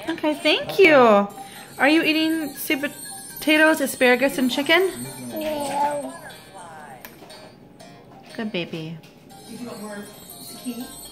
Okay, thank you. Are you eating sweet potatoes, asparagus, and chicken? No. Good baby. Did you want more zucchini?